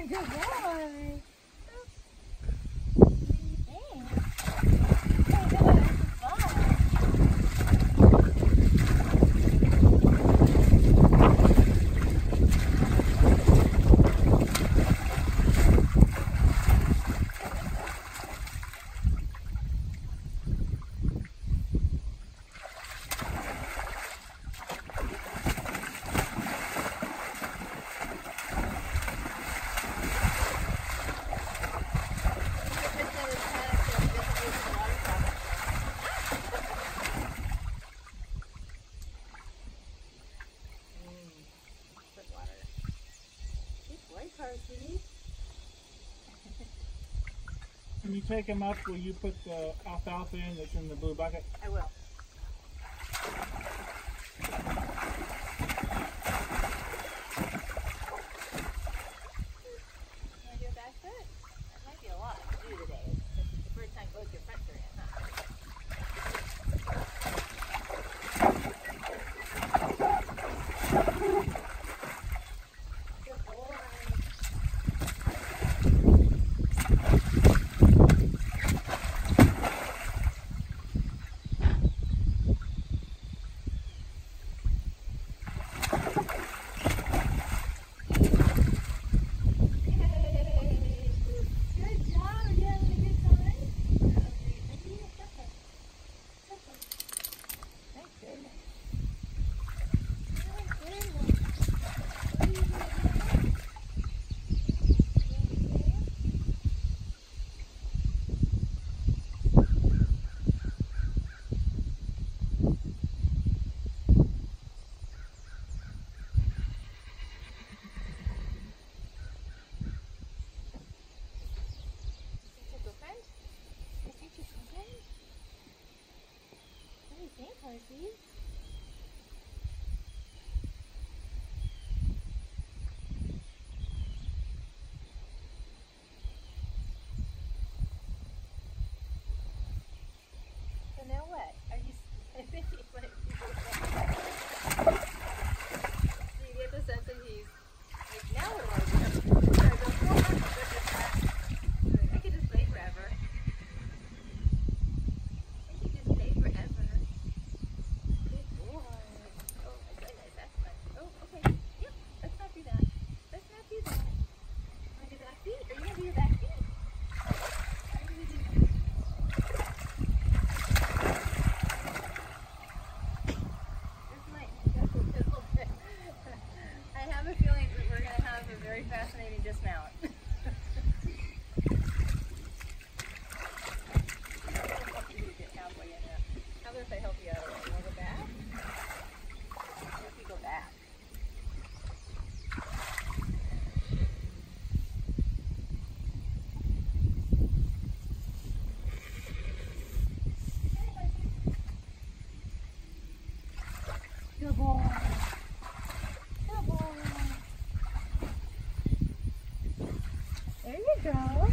Good boy. Carson. When you take him up, will you put the alfalfa in that's in the blue bucket? I will. Want to do a back foot? That might be a lot to do today. It's the first time both your fronts are in, huh? Horsey. So now what? Are you so you get the sense that he's like, now what do I do? I could just play forever. I could just play forever. Fascinating dismount. How about if I help you out? You want to go back? What if you go back? Good boy. Good boy. There you go.